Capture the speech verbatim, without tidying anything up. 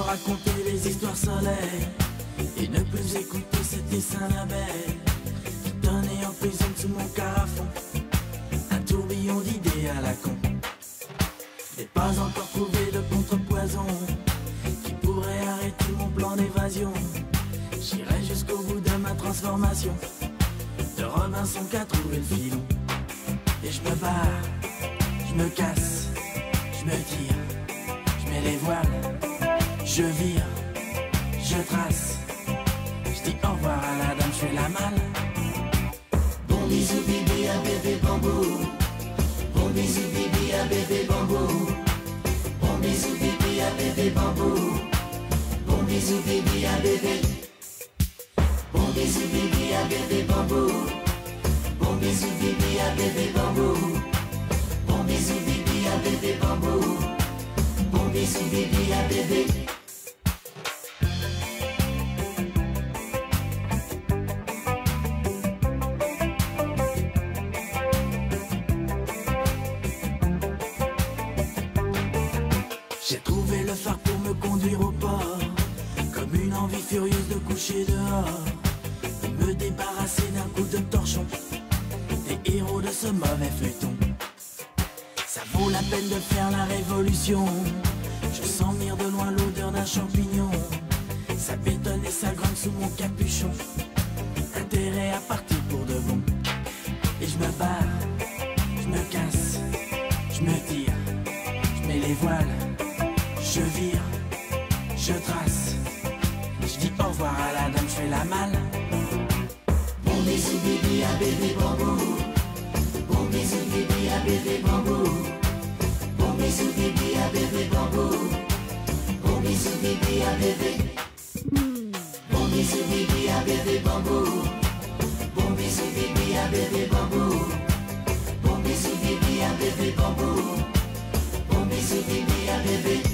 raconter les histoires soleils et ne plus écouter ces dessins d'abeilles qui donnaient en prison sous mon carafon un tourbillon d'idées à la con. N'ai pas encore trouvé de contrepoison qui pourrait arrêter mon plan d'évasion. J'irai jusqu'au bout de ma transformation de Robinson qu'a trouvé le filon. Et je me barre, je me casse, je me tire, je mets les voiles, je vire, je trace, je dis au revoir à la dame, je fais la malle. Bon bisou bibi à bébé bambou, bon bisou bibi à bébé bambou, bon bisou bibi à bébé bambou, bon bisou bibi à bébé, bon bisou bibi à bébé bambou, bon bisou bibi à bébé bambou, bon bisou bibi à bébé bambou, bon bisou bibi à bébé. J'ai trouvé le phare pour me conduire au port, comme une envie furieuse de coucher dehors, de me débarrasser d'un coup de torchon, des héros de ce mauvais feuilleton. Ça vaut la peine de faire la révolution. Je sens venir de loin l'odeur d'un champignon. Ça bétonne et ça gronde sous mon capuchon. Intérêt à partir pour de bon. Et je me barre, je me casse, je me tire, je mets les voiles, je vire, je trace, je dis au revoir à la dame, je fais la malle. Bon bisou bibi à bébé bambou, bon bisou bibi à bébé bambou, bon bisou bibi à bébé bambou, bon bisou bibi à bébé, bon bisou bibi à bébé bambou, bon bisou bibi à bébé bambou, bon bisou bibi à bébé bambou, bon bisou bibi à bébé.